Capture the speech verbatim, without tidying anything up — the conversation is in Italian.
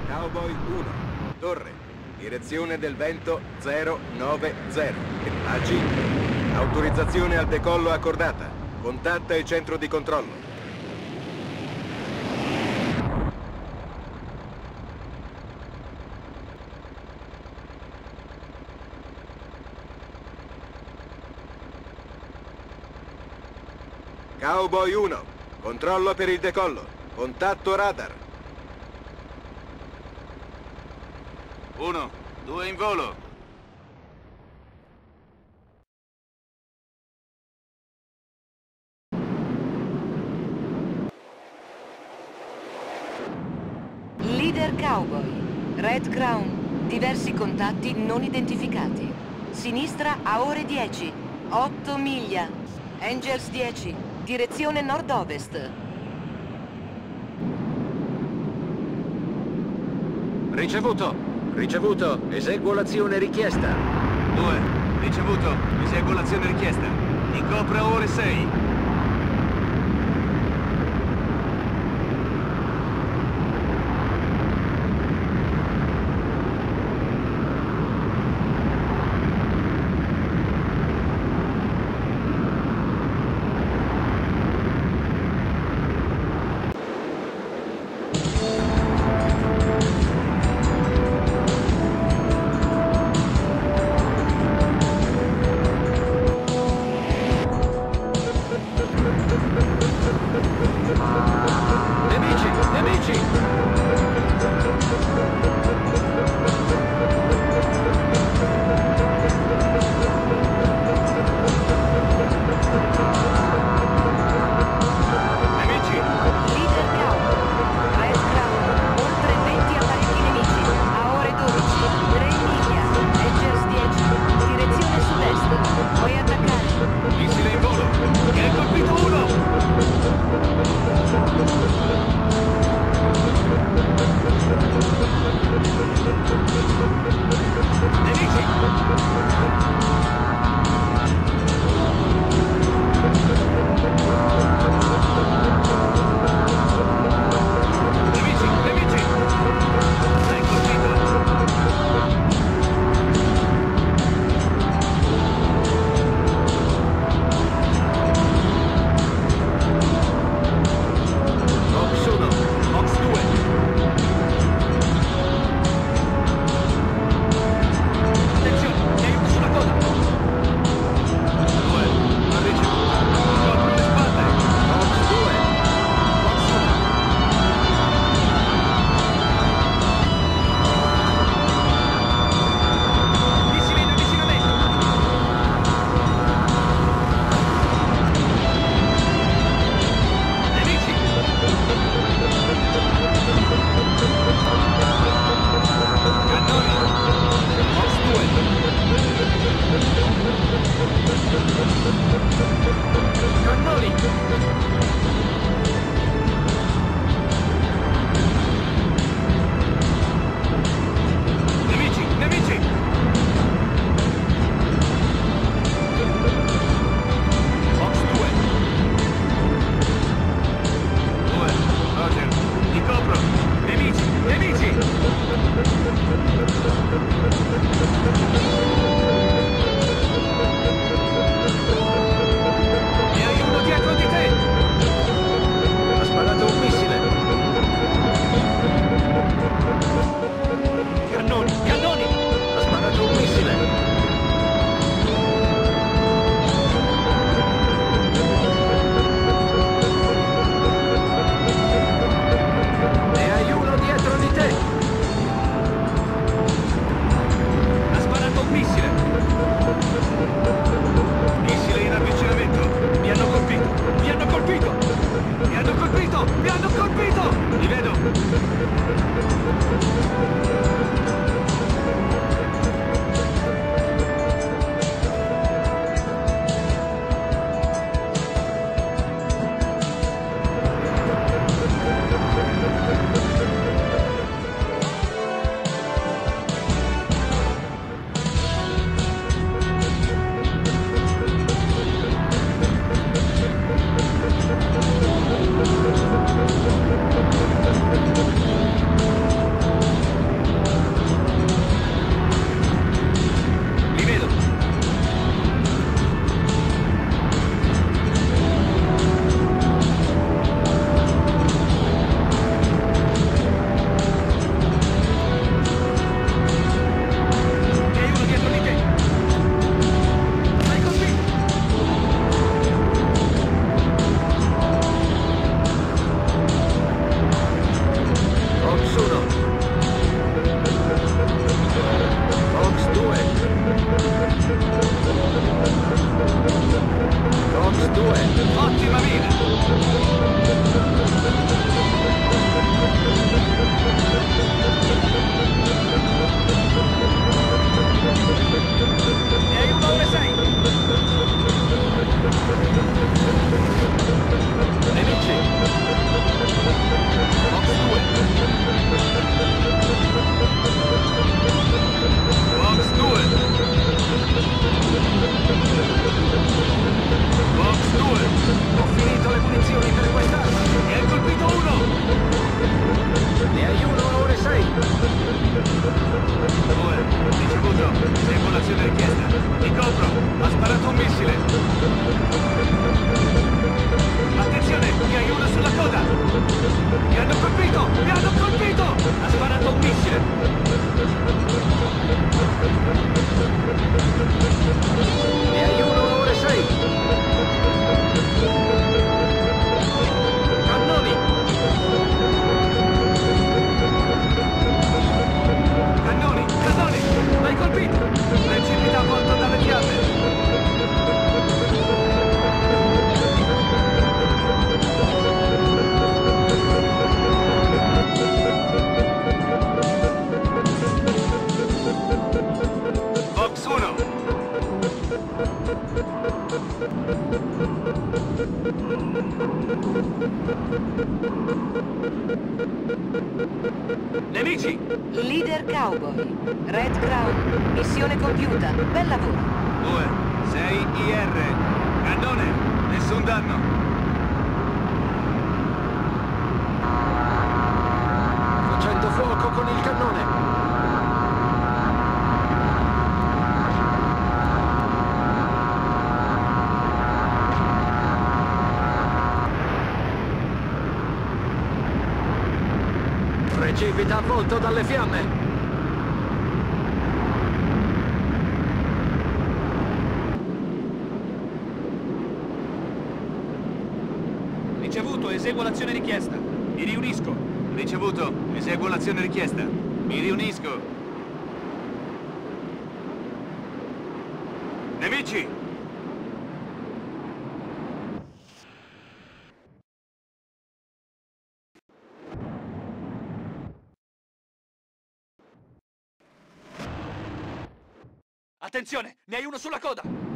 Cowboy uno, torre, direzione del vento zero nove zero. A G, autorizzazione al decollo accordata. Contatta il centro di controllo. Cowboy uno, controllo per il decollo. Contatto radar. uno, due in volo. Leader Cowboy. Red Crown. Diversi contatti non identificati. Sinistra a ore dieci. otto miglia. Angels dieci. Direzione nord-ovest. Ricevuto. Ricevuto. Eseguo l'azione richiesta. due, ricevuto. Eseguo l'azione richiesta. Incopra ore sei. Nemici! Leader Cowboy. Red Crown. Missione compiuta. Bel lavoro. due, sei I R. Cannone, nessun danno. Facendo fuoco con il cannone. Precipita avvolto dalle fiamme. Ricevuto, eseguo l'azione richiesta. Mi riunisco. Ricevuto, eseguo l'azione richiesta. Mi riunisco. Nemici! Attenzione, ne hai uno sulla coda!